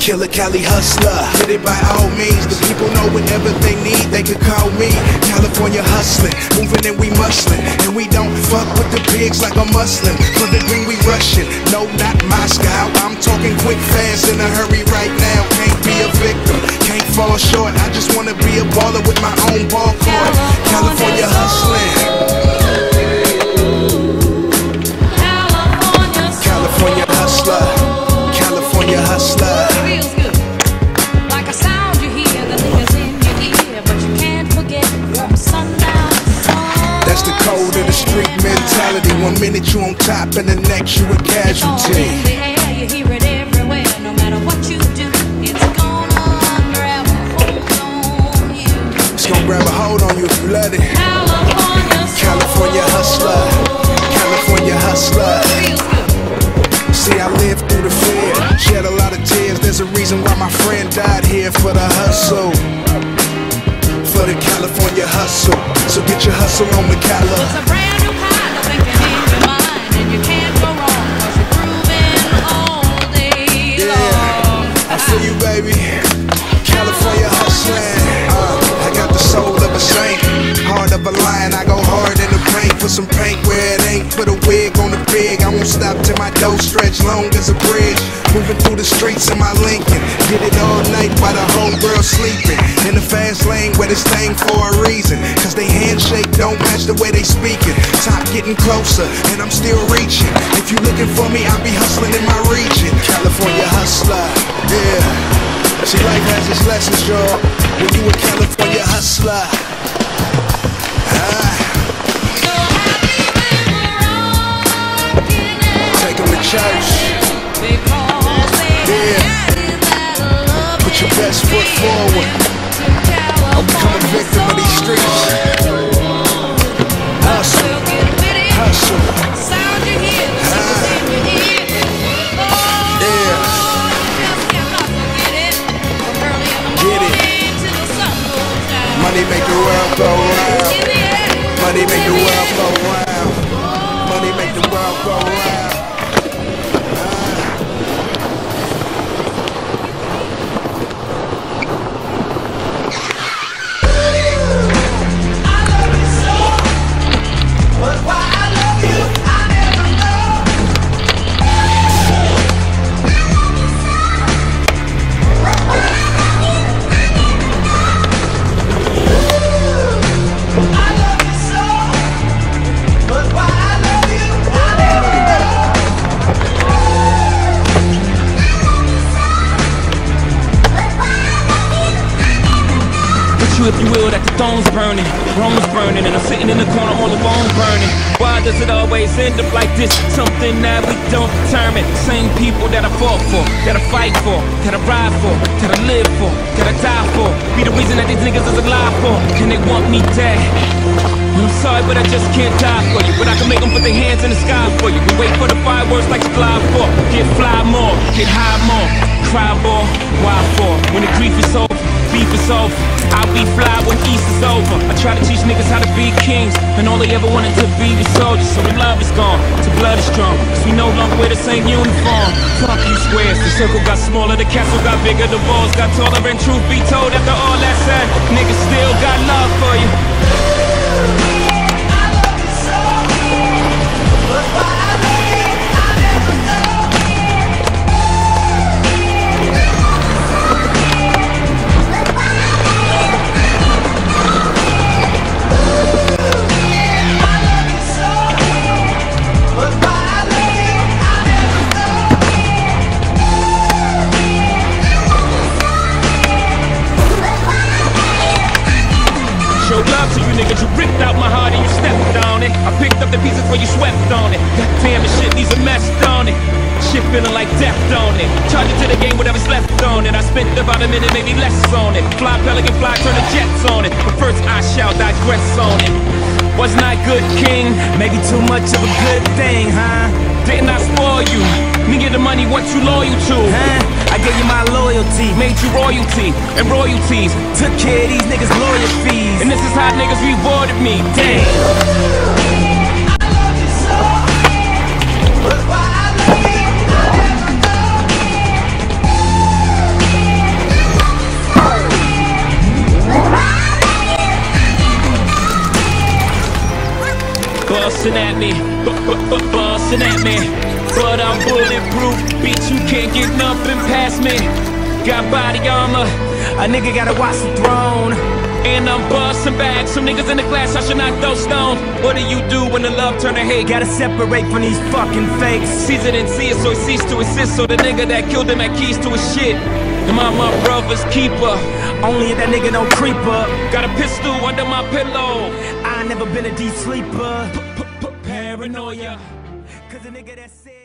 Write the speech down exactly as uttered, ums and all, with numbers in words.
Killer Cali hustler, get it by all means. The people know whatever they need, they could call me. California hustling, moving and we muscling, and we don't fuck with the pigs like a Muslim. For the green we rushing, no not Moscow. I'm talking quick, fast, in a hurry right now. Can't be a victim, can't fall short. I just wanna be a baller with my own ball court. California hustling. California hustler, California hustler. Feels good, like a sound you hear that lingers in your ear, but you can't forget from sundown to sun. That's the code of the street mentality. One minute you on top and the next you a casualty. It's all in the air, you hear it everywhere. No matter what you do, it's gonna grab a hold on you. It's gonna grab a hold on you if you let it. California, California hustler, California hustler. feels good. See, I lived through the fear, shed a lot of tears. There's a reason why my friend died here. For the hustle, for the California hustle. So get your hustle on the Cali. It's a brand new kind of thinking in your mind, and you can't go wrong, cause you're grooving all day long. Yeah, I feel you, baby. California hustling. Uh, I got the soul of a saint, heart of a lion. I go hard in the paint, put some paint where it ain't. Put a wig on the pig. I won't stop till my dough stretch long as a bridge. Moving through the streets in my Lincoln, did it all night while the whole world sleeping. In the fast lane where this thing for a reason, cause they handshake don't match the way they speaking. Top getting closer and I'm still reaching. If you looking for me, I'll be hustling in my region. California hustler, yeah. See, life has its lessons, y'all, when you a California hustler. Ah. Take them to church. Yeah. Put your best foot forward. Don't become a victim of these streets. Hustle, hustle. Ah. Yeah. Get it. Money make the world go round. Money make the world go round. Money make the world go round. If you will, that the throne's burning, Rome's burning, and I'm sitting in the corner all alone burning. Why does it always end up like this? Something that we don't determine. Same people that I fought for, that I fight for, that I ride for, that I live for, that I die for, be the reason that these niggas is alive for, and they want me dead. I'm sorry, but I just can't die for you. But I can make them put their hands in the sky for you. We wait for the fireworks like fly for. Get fly more, get high more, cry more, why for? When the grief is over, beef is over, I'll be fly when East is over. I try to teach niggas how to be kings, and all they ever wanted to be was soldiers. So the love is gone, the blood is strong, cause we no longer wear the same uniform. Fuck you squares, the circle got smaller, the castle got bigger, the walls got taller. And truth be told, after all that said, niggas still got love for you. Niggas, you ripped out my heart and you stepped on it. I picked up the pieces where you swept on it. God damn, this shit leaves a mess on it. Shit feeling like death on it. Charge it to the game, whatever's left on it. I spent about a minute, maybe less on it. Fly pelican, fly, turn the jets on it. But first I shall digress on it. Wasn't I good, king? Maybe too much of a good thing, huh? Didn't I spoil you? Me get the money, what you loyal to? Huh? I gave you my loyalty, made you royalty and royalties. Took care of these niggas' lawyer fees, and this is how niggas rewarded me. Damn. busting at me, busting at me. But I'm bulletproof, bitch, you can't get nothing past me. Got body armor, a nigga gotta watch the throne. And I'm busting back, some niggas in the glass, I should not throw stones. What do you do when the love turn to hate? Gotta separate from these fucking fakes. Caesar didn't see it, so he ceased to assist. So the nigga that killed him had keys to his shit. Am I my brother's keeper? Only if that nigga don't creep up. Got a pistol under my pillow. I never been a deep sleeper. Paranoia. Cause a nigga that said